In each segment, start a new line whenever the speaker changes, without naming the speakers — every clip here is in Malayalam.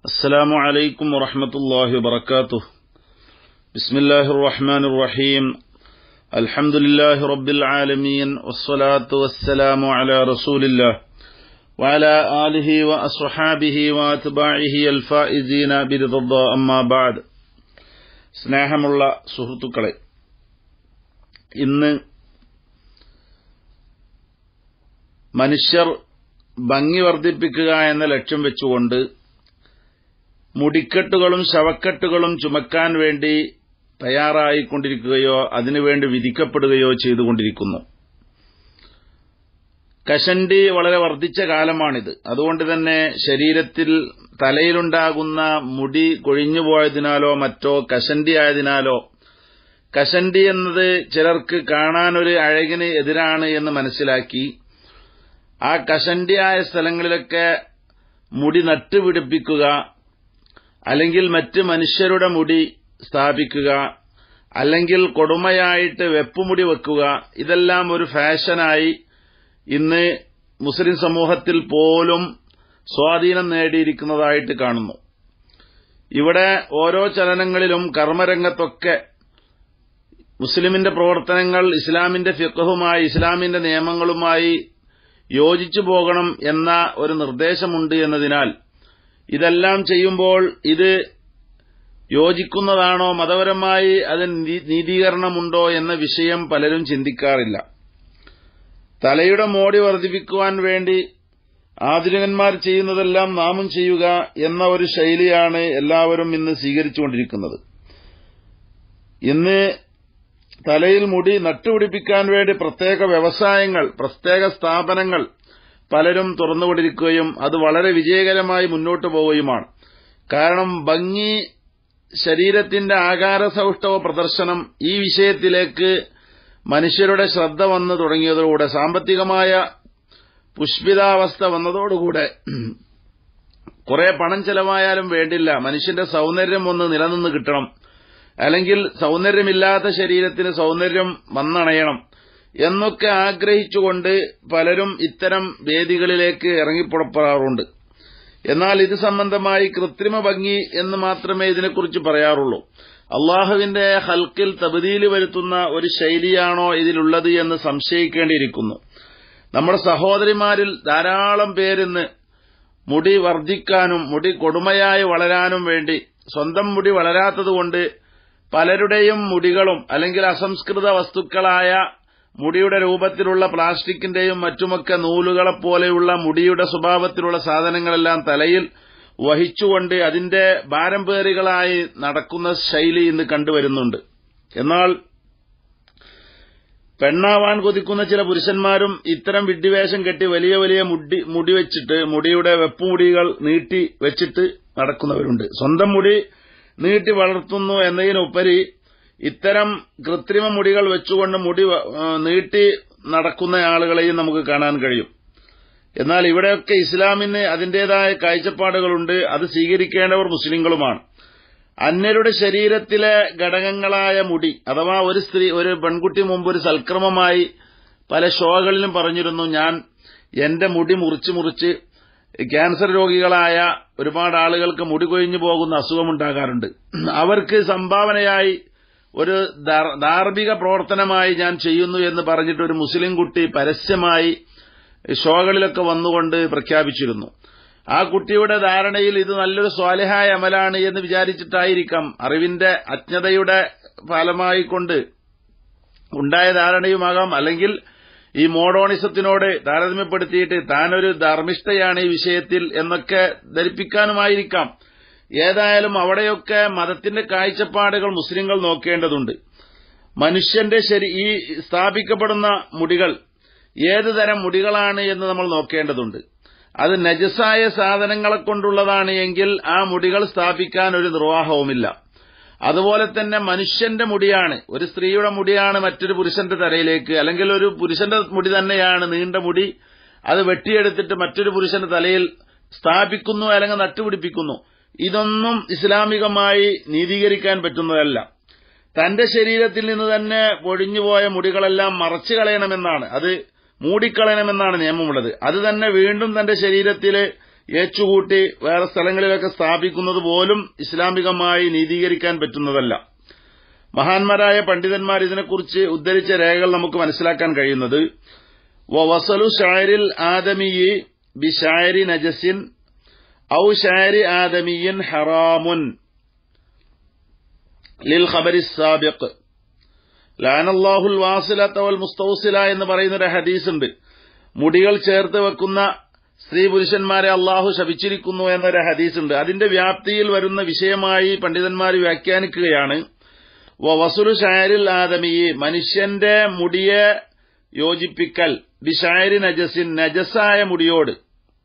السلام عليكم ورحمة الله وبركاته. بسم الله الرحمن الرحيم. الحمد لله رب العالمين والصلاة والسلام على رسول الله وعلى آله وأصحابه وأتباعه الفائزين برضا الله. أما بعد. സ്നേഹമുള്ള സുഹൃത്തുക്കളെ, ഇന്ന് മനുഷ്യർ ഭംഗി വർദ്ധിപ്പിക്കുക എന്ന ലക്ഷ്യം വെച്ചുകൊണ്ട് മുടിക്കെട്ടുകളും ശവക്കെട്ടുകളും ചുമക്കാൻ വേണ്ടി തയ്യാറായിക്കൊണ്ടിരിക്കുകയോ അതിനുവേണ്ടി വിധിക്കപ്പെടുകയോ ചെയ്തുകൊണ്ടിരിക്കുന്നു. കഷണ്ടി വളരെ വർദ്ധിച്ച കാലമാണിത്. അതുകൊണ്ട് തന്നെ ശരീരത്തിൽ തലയിലുണ്ടാകുന്ന മുടി കൊഴിഞ്ഞുപോയതിനാലോ മറ്റോ കഷണ്ടി ആയതിനാലോ, കഷണ്ടി എന്നത് ചിലർക്ക് കാണാനൊരു അഴകിന് എതിരാണ് എന്ന് മനസ്സിലാക്കി ആ കഷണ്ടിയായ സ്ഥലങ്ങളിലൊക്കെ മുടി നട്ടുപിടിപ്പിക്കുക, അല്ലെങ്കിൽ മറ്റ് മനുഷ്യരുടെ മുടി സ്ഥാപിക്കുക, അല്ലെങ്കിൽ കൊടുമയായിട്ട് വെപ്പുമുടി വെക്കുക, ഇതെല്ലാം ഒരു ഫാഷനായി ഇന്ന് മുസ്ലിം സമൂഹത്തിൽ പോലും സ്വാധീനം നേടിയിരിക്കുന്നതായിട്ട് കാണുന്നു. ഇവിടെ ഓരോ ചലനങ്ങളിലും കർമ്മരംഗത്തൊക്കെ മുസ്ലിമിന്റെ പ്രവർത്തനങ്ങൾ ഇസ്ലാമിന്റെ ഫിഖ്ഹുമായി ഇസ്ലാമിന്റെ നിയമങ്ങളുമായി യോജിച്ചു പോകണം എന്ന ഒരു നിർദ്ദേശമുണ്ട് എന്നതിനാൽ ഇതെല്ലാം ചെയ്യുമ്പോൾ ഇത് യോജിക്കുന്നതാണോ, മതപരമായി അതിന് നീതീകരണമുണ്ടോ എന്ന വിഷയം പലരും ചിന്തിക്കാറില്ല. തലയുടെ മോടി വർദ്ധിപ്പിക്കുവാൻ വേണ്ടി ആധുനികന്മാർ ചെയ്യുന്നതെല്ലാം നാമും ചെയ്യുക എന്ന ഒരു ശൈലിയാണ് എല്ലാവരും ഇന്ന് സ്വീകരിച്ചുകൊണ്ടിരിക്കുന്നത്. ഇന്ന് തലയിൽ മുടി നട്ടുപിടിപ്പിക്കാൻ വേണ്ടി പ്രത്യേക വ്യവസായങ്ങൾ, പ്രത്യേക സ്ഥാപനങ്ങൾ പലരും തുറന്നുകൊണ്ടിരിക്കുകയും അത് വളരെ വിജയകരമായി മുന്നോട്ടു പോവുകയുമാണ്. കാരണം ഭംഗി, ശരീരത്തിന്റെ ആകാരസൗഷ്ഠവ പ്രദർശനം, ഈ വിഷയത്തിലേക്ക് മനുഷ്യരുടെ ശ്രദ്ധ വന്നു തുടങ്ങിയതോടുകൂടെ, സാമ്പത്തികമായ പുഷ്പിതാവസ്ഥ വന്നതോടുകൂടെ കുറെ പണം ചെലവായാലും വേണ്ടില്ല, മനുഷ്യന്റെ സൌന്ദര്യം ഒന്ന് നിലനിന്ന് കിട്ടണം, അല്ലെങ്കിൽ സൌന്ദര്യമില്ലാത്ത ശരീരത്തിന് സൌന്ദര്യം വന്നണയണം എന്നൊക്കെ ആഗ്രഹിച്ചുകൊണ്ട് പലരും ഇത്തരം വേദികളിലേക്ക് ഇറങ്ങിപ്പുറപ്പെടാറുണ്ട്. എന്നാൽ ഇത് സംബന്ധമായി കൃത്രിമ ഭംഗി എന്ന് മാത്രമേ ഇതിനെക്കുറിച്ച് പറയാറുള്ളൂ. അള്ളാഹുവിന്റെ ഹൽക്കിൽ തബ്ദീല് വരുത്തുന്ന ഒരു ശൈലിയാണോ ഇതിലുള്ളത് എന്ന് സംശയിക്കേണ്ടിയിരിക്കുന്നു. നമ്മുടെ സഹോദരിമാരിൽ ധാരാളം പേരിന്ന് മുടി വർദ്ധിക്കാനും മുടി കൊടുമയായി വളരാനും വേണ്ടി, സ്വന്തം മുടി വളരാത്തതുകൊണ്ട് പലരുടെയും മുടികളും അല്ലെങ്കിൽ അസംസ്കൃത വസ്തുക്കളായ മുടിയുടെ രൂപത്തിലുള്ള പ്ലാസ്റ്റിക്കിന്റെയും മറ്റുമൊക്കെ നൂലുകളെപ്പോലെയുള്ള മുടിയുടെ സ്വഭാവത്തിലുള്ള സാധനങ്ങളെല്ലാം തലയിൽ വഹിച്ചുകൊണ്ട് അതിന്റെ ഭാരം പേറികളായി നടക്കുന്ന ശൈലി ഇന്ന് കണ്ടുവരുന്നുണ്ട്. എന്നാൽ പെണ്ണാവാൻ കൊതിക്കുന്ന ചില പുരുഷന്മാരും ഇത്തരം വിഡ്ഢിവേഷം കെട്ടി വലിയ വലിയ മുടി വെച്ചിട്ട്, മുടിയുടെ വെപ്പുമുടികൾ നീട്ടി വെച്ചിട്ട് നടക്കുന്നവരുണ്ട്. സ്വന്തം മുടി നീട്ടി വളർത്തുന്നു എന്നതിനുപരി ഇത്തരം കൃത്രിമ മുടികൾ വെച്ചുകൊണ്ട് മുടി നീട്ടി നടക്കുന്ന ആളുകളെയും നമുക്ക് കാണാൻ കഴിയും. എന്നാൽ ഇവിടെയൊക്കെ ഇസ്ലാമിന് അതിന്റേതായ കാഴ്ചപ്പാടുകളുണ്ട്. അത് സ്വീകരിക്കേണ്ടവർ മുസ്ലിങ്ങളുമാണ്. അന്യരുടെ ശരീരത്തിലെ ഘടകങ്ങളായ മുടി, അഥവാ ഒരു പെൺകുട്ടി മുമ്പ് ഒരു സൽക്രമമായി പല ഷോകളിലും പറഞ്ഞിരുന്നു, ഞാൻ എന്റെ മുടി മുറിച്ച് ക്യാൻസർ രോഗികളായ ഒരുപാട് ആളുകൾക്ക് മുടി കൊഴിഞ്ഞു പോകുന്ന അസുഖമുണ്ടാകാറുണ്ട്, അവർക്ക് സംഭാവനയായി ഒരു ധാർമ്മിക പ്രവർത്തനമായി ഞാൻ ചെയ്യുന്നു എന്ന് പറഞ്ഞിട്ട് ഒരു മുസ്ലിം കുട്ടി പരസ്യമായി ഷോകളിലൊക്കെ വന്നുകൊണ്ട് പ്രഖ്യാപിച്ചിരുന്നു. ആ കുട്ടിയുടെ ധാരണയിൽ ഇത് നല്ലൊരു സ്വാലിഹായ അമലാണ് എന്ന് വിചാരിച്ചിട്ടായിരിക്കാം, അറിവിന്റെ അജ്ഞതയുടെ ഫലമായിക്കൊണ്ട് ഉണ്ടായ ധാരണയുമാകാം, അല്ലെങ്കിൽ ഈ മോഡേണിസത്തിനോട് താരതമ്യപ്പെടുത്തിയിട്ട് താനൊരു ധർമ്മിഷ്ഠയാണ് ഈ വിഷയത്തിൽ എന്നൊക്കെ ധരിപ്പിക്കാനുമായിരിക്കാം. ഏതായാലും അവിടെയൊക്കെ മതത്തിന്റെ കാഴ്ചപ്പാടുകൾ മുസ്ലിങ്ങൾ നോക്കേണ്ടതുണ്ട്. മനുഷ്യന്റെ ഈ സ്ഥാപിക്കപ്പെടുന്ന മുടികൾ ഏത് തരം മുടികളാണ് എന്ന് നമ്മൾ നോക്കേണ്ടതുണ്ട്. അത് നജസായ സാധനങ്ങളെ കൊണ്ടുള്ളതാണ് എങ്കിൽ ആ മുടികൾ സ്ഥാപിക്കാൻ ഒരു നിർവാഹവുമില്ല. അതുപോലെ തന്നെ മനുഷ്യന്റെ മുടിയാണ്, ഒരു സ്ത്രീയുടെ മുടിയാണ് മറ്റൊരു പുരുഷന്റെ തലയിലേക്ക്, അല്ലെങ്കിൽ ഒരു പുരുഷന്റെ മുടി തന്നെയാണ് നീണ്ട മുടി, അത് വെട്ടിയെടുത്തിട്ട് മറ്റൊരു പുരുഷന്റെ തലയിൽ സ്ഥാപിക്കുന്നു അല്ലെങ്കിൽ നട്ടുപിടിപ്പിക്കുന്നു. ഇതൊന്നും ഇസ്ലാമികമായി നീതീകരിക്കാൻ പറ്റുന്നതല്ല. തന്റെ ശരീരത്തിൽ നിന്ന് തന്നെ പൊഴിഞ്ഞുപോയ മുടികളെല്ലാം മറച്ചു കളയണമെന്നാണ്, അത് മൂടിക്കളയണമെന്നാണ് നിയമമുള്ളത്. അത് തന്നെ വീണ്ടും തന്റെ ശരീരത്തിൽ ഏച്ചുകൂട്ടി വേറെ സ്ഥലങ്ങളിലൊക്കെ സ്ഥാപിക്കുന്നത് പോലും ഇസ്ലാമികമായി നീതീകരിക്കാൻ പറ്റുന്നതല്ല. മഹാന്മാരായ പണ്ഡിതന്മാർ ഇതിനെക്കുറിച്ച് ഉദ്ധരിച്ച രേഖകൾ നമുക്ക് മനസ്സിലാക്കാൻ കഴിയുന്നത് വസലു ഷാരിൽ ആദമിയി ബി ഷാരി നജസിൻ ഔ ഷാരി ആദമിയൻ ഹറാമുൻ ലിൽ ഖബരി സാബിഖ് ലഅനല്ലാഹുൽ വാസിലത വൽ മുസ്തൗസില എന്ന് പറയുന്ന ഒരു ഹദീസ് ഉണ്ട്. മുടികൾ ചേർത്ത് വെക്കുന്ന സ്ത്രീ പുരുഷന്മാരെ അള്ളാഹു ശപിച്ചിരിക്കുന്നു എന്നൊരു ഹദീസ് ഉണ്ട്. അതിന്റെ വ്യാപ്തിയിൽ വരുന്ന വിഷയമായി പണ്ഡിതന്മാർ വ്യാഖ്യാനിക്കുകയാണ് വസുലു ഷാരിൽ ആദമിയെ മനുഷ്യന്റെ മുടിയെ യോജിപ്പിക്കൽ ബിഷാരി നജസിൻ നജസായ മുടിയോട്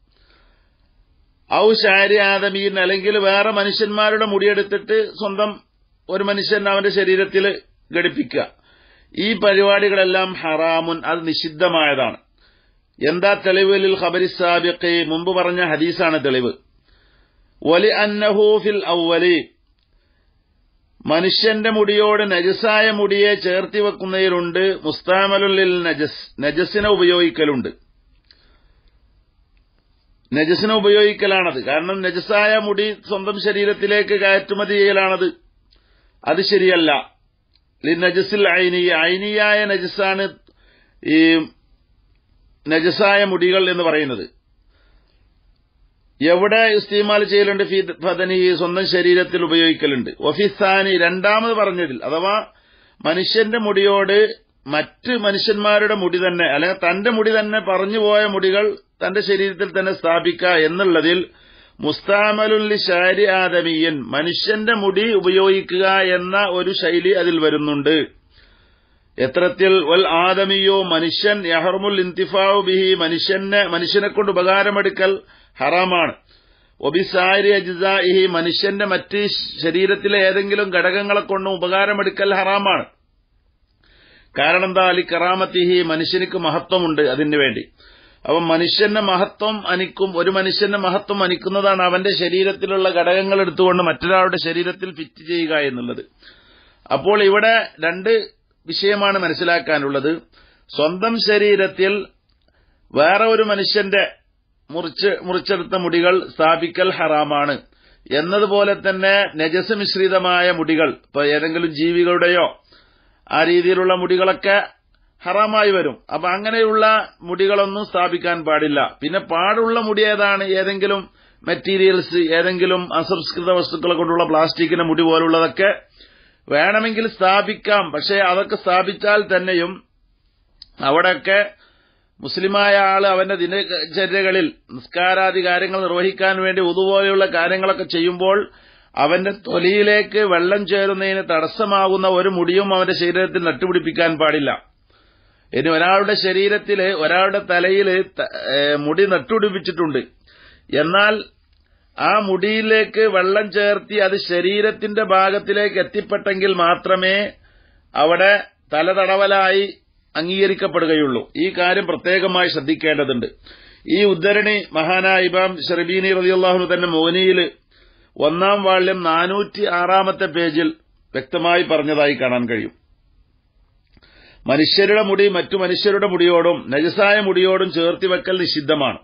ഔ ഷാരി ആദമീൻ അല്ലെങ്കിൽ വേറെ മനുഷ്യന്മാരുടെ മുടിയെടുത്തിട്ട് സ്വന്തം ഒരു മനുഷ്യൻ അവന്റെ ശരീരത്തിൽ ഘടിപ്പിക്കുക. ഈ പരിപാടികളെല്ലാം ഹറാമുൻ, അത് നിഷിദ്ധമായതാണ്. എന്താ തെളിവ്? ലിൽ ഖബരി സാബിഖ്, മുമ്പ് പറഞ്ഞ ഹദീസാണ് തെളിവ്. വലി അന്നഹു ഫിൽ അവ്വലി, മനുഷ്യന്റെ മുടിയോട് നജസായ മുടിയെ ചേർത്തി വെക്കുന്നതിലുണ്ട് മുസ്താമലുൽ ലിൽ നജസ്, നജസിനെ ഉപയോഗിക്കലുണ്ട്. നജസിനെ ഉപയോഗിക്കലാണത്. കാരണം നജസായ മുടി സ്വന്തം ശരീരത്തിലേക്ക് കയറ്റുമതി ചെയ്യലാണത്. അത് ശരിയല്ല. നജസിൽ ഐനിയായ നജസാണ് ഈ നജസായ മുടികൾ എന്ന് പറയുന്നത്. എവിടെ ഇസ്തിമാൽ ചെയ്യലുണ്ട്? ഫി ഫദനി, സ്വന്തം ശരീരത്തിൽ ഉപയോഗിക്കലുണ്ട്. വഫിസാനി, രണ്ടാമത് പറഞ്ഞതിൽ, അഥവാ മനുഷ്യന്റെ മുടിയോട് മറ്റ് മനുഷ്യന്മാരുടെ മുടി തന്നെ അല്ലെങ്കിൽ തന്റെ മുടി തന്നെ പറഞ്ഞുപോയ മുടികൾ തന്റെ ശരീരത്തിൽ തന്നെ സ്ഥാപിക്കുക എന്നുള്ളതിൽ മുസ്താമലുൻ ലി ഷാരി ആദമിയൻ, മനുഷ്യന്റെ മുടി ഉപയോഗിക്കുക എന്ന ഒരു ശൈലി അതിൽ വരുന്നുണ്ട്. എത്രത്തിൽ വൽ ആദമിയോ, മനുഷ്യൻ യഹർമുൽ ഇന്തിഫാഉ ബിഹി, മനുഷ്യനെ കൊണ്ട് ഉപകാരമെടുക്കൽ ഹറാമാണ്. ഒബിസാരി അജ്സാഇഹി, മനുഷ്യന്റെ മറ്റ് ശരീരത്തിലെ ഏതെങ്കിലും ഘടകങ്ങളെ കൊണ്ടും ഉപകാരമെടുക്കൽ ഹറാമാണ്. കാരണം എന്താ? അലി കറാമത്തിഹി, മനുഷ്യനിക്ക് മഹത്വമുണ്ട് അതിനു വേണ്ടി. അപ്പം മനുഷ്യന്റെ മഹത്വം അനിക്കും, ഒരു മനുഷ്യന്റെ മഹത്വം അനിക്കുന്നതാണ് അവന്റെ ശരീരത്തിലുള്ള ഘടകങ്ങൾ എടുത്തുകൊണ്ട് മറ്റൊരാളുടെ ശരീരത്തിൽ ഫിറ്റ് ചെയ്യുക എന്നുള്ളത്. അപ്പോൾ ഇവിടെ രണ്ട് വിഷയമാണ് മനസ്സിലാക്കാനുള്ളത്. സ്വന്തം ശരീരത്തിൽ വേറെ ഒരു മനുഷ്യന്റെ മുറിച്ചെടുത്ത മുടികൾ സ്ഥാപിക്കൽ ഹറാമാണ്. എന്നതുപോലെ തന്നെ നജസ് മിശ്രിതമായ മുടികൾ, ഇപ്പൊ ഏതെങ്കിലും ജീവികളുടെയോ ആ രീതിയിലുള്ള മുടികളൊക്കെ ഹറാമായി വരും. അപ്പൊ അങ്ങനെയുള്ള മുടികളൊന്നും സ്ഥാപിക്കാൻ പാടില്ല. പിന്നെ പാടുള്ള മുടി ഏതാണ്? ഏതെങ്കിലും മെറ്റീരിയൽസ്, ഏതെങ്കിലും അസംസ്കൃത വസ്തുക്കളെ കൊണ്ടുള്ള പ്ലാസ്റ്റിക്കിന്റെ മുടി പോലുള്ളതൊക്കെ വേണമെങ്കിൽ സ്ഥാപിക്കാം. പക്ഷേ അതൊക്കെ സ്ഥാപിച്ചാൽ തന്നെയും അവിടെയൊക്കെ മുസ്ലിമായ ആള് അവന്റെ ദിനചര്യകളിൽ നിസ്കാരാദി കാര്യങ്ങൾ നിർവഹിക്കാൻ വേണ്ടി ഉതുപോലെയുള്ള കാര്യങ്ങളൊക്കെ ചെയ്യുമ്പോൾ അവന്റെ തൊലിയിലേക്ക് വെള്ളം ചേരുന്നതിന് തടസ്സമാകുന്ന ഒരു മുടിയും അവന്റെ ശരീരത്തിൽ നട്ടുപിടിപ്പിക്കാൻ പാടില്ല. ഇനി ഒരാളുടെ ശരീരത്തില്, ഒരാളുടെ തലയിൽ മുടി നട്ടുപിടിപ്പിച്ചിട്ടുണ്ട്, എന്നാൽ ആ മുടിയിലേക്ക് വെള്ളം ചേർത്തി അത് ശരീരത്തിന്റെ ഭാഗത്തിലേക്ക് എത്തിപ്പെട്ടെങ്കിൽ മാത്രമേ അവിടെ തലതടവലായി അംഗീകരിക്കപ്പെടുകയുള്ളൂ. ഈ കാര്യം പ്രത്യേകമായി ശ്രദ്ധിക്കേണ്ടതുണ്ട്. ഈ ഉദ്ധരണി മഹാനായ ഇമാം ഷർബീനി റളിയല്ലാഹു അൻഹു തന്നെ മോനിയിൽ 1-ാം വാള്യം 406-ാമത്തെ പേജിൽ വ്യക്തമായി പറഞ്ഞതായി കാണാൻ കഴിയും. മനുഷ്യരുടെ മുടി മറ്റു മനുഷ്യരുടെ മുടിയോടും നജസായ മുടിയോടും ചേർത്തി വെക്കൽ നിഷിദ്ധമാണ്.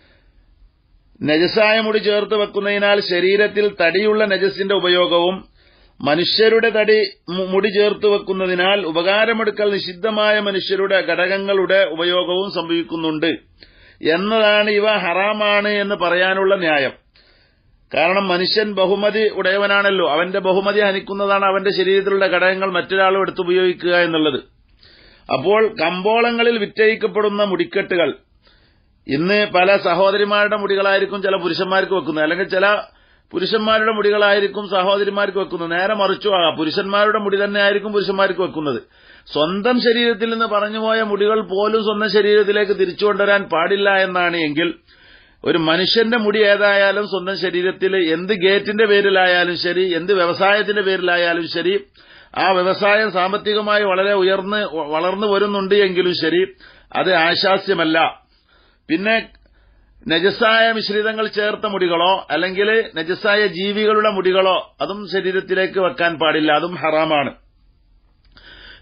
നജസായ മുടി ചേർത്ത് വെക്കുന്നതിനാൽ ശരീരത്തിൽ തടിയുള്ള നജസിന്റെ ഉപയോഗവും മനുഷ്യരുടെ മുടി ചേർത്ത് വെക്കുന്നതിനാൽ ഉപകാരമെടുക്കൽ നിഷിദ്ധമായ മനുഷ്യരുടെ ഘടകങ്ങളുടെ ഉപയോഗവും സംഭവിക്കുന്നുണ്ട് എന്നതാണ് ഇവ ഹറാമാണ് എന്ന് പറയാനുള്ള ന്യായം. കാരണം മനുഷ്യൻ ബഹുമതി ഉടയവനാണല്ലോ, അവന്റെ ബഹുമതി ഹനിക്കുന്നതാണ് അവന്റെ ശരീരത്തിലുള്ള ഘടകങ്ങൾ മറ്റൊരാളും എടുത്തുപയോഗിക്കുക എന്നുള്ളത്. അപ്പോൾ കമ്പോളങ്ങളിൽ വിറ്റഴിക്കപ്പെടുന്ന മുടിക്കെട്ടുകൾ ഇന്ന് പല സഹോദരിമാരുടെ മുടികളായിരിക്കും ചില പുരുഷന്മാർക്ക് വെക്കുന്നത്, അല്ലെങ്കിൽ ചില പുരുഷന്മാരുടെ മുടികളായിരിക്കും സഹോദരിമാർക്ക് വെക്കുന്നത്. നേരെ മറിച്ചു പുരുഷന്മാരുടെ മുടി തന്നെയായിരിക്കും പുരുഷന്മാർക്ക് വെക്കുന്നത്. സ്വന്തം ശരീരത്തിൽ നിന്ന് പറഞ്ഞുപോയ മുടികൾ പോലും സ്വന്തം ശരീരത്തിലേക്ക് തിരിച്ചുകൊണ്ടുവരാൻ പാടില്ല എന്നാണ് എങ്കിൽ ഒരു മനുഷ്യന്റെ മുടി ഏതായാലും സ്വന്തം ശരീരത്തിൽ എന്ത് ഗേറ്റിന്റെ പേരിലായാലും ശരി, എന്ത് വ്യവസായത്തിന്റെ പേരിലായാലും ശരി, ആ വ്യവസായം സാമ്പത്തികമായി വളരെ വളർന്നു വരുന്നുണ്ട് എങ്കിലും ശരി, അത് ആശാസ്യമല്ല. പിന്നെ നജസായ മിശ്രിതങ്ങൾ ചേർത്ത മുടികളോ അല്ലെങ്കിൽ നജസായ ജീവികളുടെ മുടികളോ അതും ശരീരത്തിലേക്ക് വെക്കാൻ പാടില്ല, അതും ഹറാമാണ്.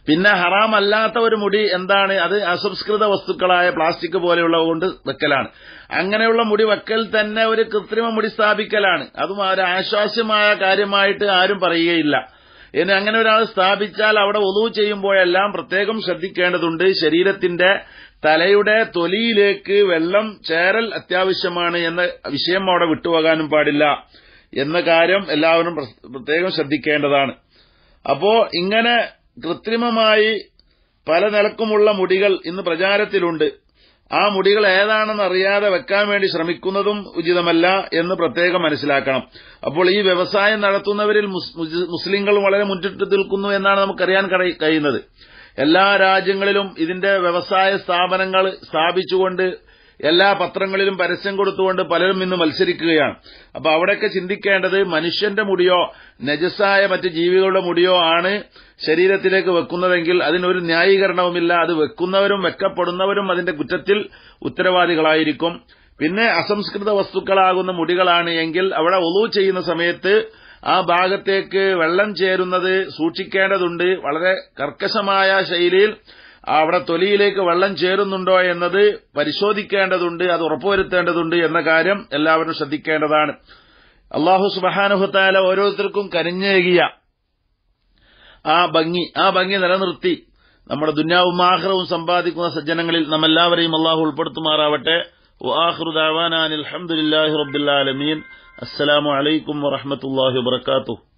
പിന്നെ ഹറാം അല്ലാത്ത ഒരു മുടി എന്താണ്? അത് അസംസ്കൃത വസ്തുക്കളായ പ്ലാസ്റ്റിക് പോലെയുള്ളവ കൊണ്ട് വെക്കലാണ്. അങ്ങനെയുള്ള മുടി വെക്കൽ തന്നെ ഒരു കൃത്രിമ മുടി സ്ഥാപിക്കലാണ്. അതും ഒരു ആശ്വാസ്യമായ കാര്യമായിട്ട് ആരും പറയുകയില്ല. ഇനി അങ്ങനെ ഒരാൾ സ്ഥാപിച്ചാൽ അവിടെ വുളൂ ചെയ്യുമ്പോഴെല്ലാം പ്രത്യേകം ശ്രദ്ധിക്കേണ്ടതുണ്ട്. ശരീരത്തിന്റെ തലയുടെ തൊലിയിലേക്ക് വെള്ളം ചേരൽ അത്യാവശ്യമാണ് എന്ന വിഷയം അവിടെ വിട്ടുപോകാനും പാടില്ല എന്ന കാര്യം എല്ലാവരും പ്രത്യേകം ശ്രദ്ധിക്കേണ്ടതാണ്. അപ്പോ ഇങ്ങനെ കൃത്രിമമായി പല നിലക്കുമുള്ള മുടികൾ ഇന്ന് പ്രചാരത്തിലുണ്ട്. ആ മുടികൾ ഏതാണെന്ന് അറിയാതെ വെക്കാൻ വേണ്ടി ശ്രമിക്കുന്നതും ഉചിതമല്ല എന്ന് പ്രത്യേകം മനസ്സിലാക്കണം. അപ്പോൾ ഈ വ്യവസായം നടത്തുന്നവരിൽ മുസ്ലിങ്ങൾ വളരെ മുന്നിട്ട് നിൽക്കുന്നു എന്നാണ് നമുക്കറിയാൻ കഴിയുന്നത്. എല്ലാ രാജ്യങ്ങളിലും ഇതിന്റെ വ്യവസായ സ്ഥാപനങ്ങൾ സ്ഥാപിച്ചുകൊണ്ട് എല്ലാ പത്രങ്ങളിലും പരസ്യം കൊടുത്തുകൊണ്ട് പലരും ഇന്ന് മത്സരിക്കുകയാണ്. അപ്പൊ അവിടെയൊക്കെ ചിന്തിക്കേണ്ടത് മനുഷ്യന്റെ മുടിയോ നജസായ മറ്റ് ജീവികളുടെ മുടിയോ ആണ് ശരീരത്തിലേക്ക് വെക്കുന്നതെങ്കിൽ അതിനൊരു ന്യായീകരണവുമില്ല. അത് വെക്കുന്നവരും വെക്കപ്പെടുന്നവരും അതിന്റെ കുറ്റത്തിൽ ഉത്തരവാദികളായിരിക്കും. പിന്നെ അസംസ്കൃത വസ്തുക്കളാകുന്ന മുടികളാണ് എങ്കിൽ അവിടെ വുളൂ ചെയ്യുന്ന സമയത്ത് ആ ഭാഗത്തേക്ക് വെള്ളം ചേരുന്നത് സൂക്ഷിക്കേണ്ടതുണ്ട്. വളരെ കർക്കശമായ ശൈലിയിൽ അവിടെ തൊലിയിലേക്ക് വെള്ളം ചേരുന്നുണ്ടോ എന്നത് പരിശോധിക്കേണ്ടതുണ്ട്, അത് ഉറപ്പുവരുത്തേണ്ടതുണ്ട് എന്ന കാര്യം എല്ലാവരും ശ്രദ്ധിക്കേണ്ടതാണ്. അല്ലാഹു സുബ്ഹാനഹു തആല ഓരോരുത്തർക്കും കനിഞ്ഞേകിയ ആ ഭംഗി നിലനിർത്തി നമ്മുടെ ദുനിയാവും ആഖിറവും സമ്പാദിക്കുന്ന സജ്ജനങ്ങളിൽ നമ്മെല്ലാവരെയും അല്ലാഹു ഉൾപ്പെടുത്തുമാറാവട്ടെ. വആഖിറു ദഅവാനാ അൽഹംദുലില്ലാഹി റബ്ബിൽ ആലമീൻ. അസ്സലാമു അലൈക്കും വറഹ്മത്തുള്ളാഹി വബറകാതുഹു.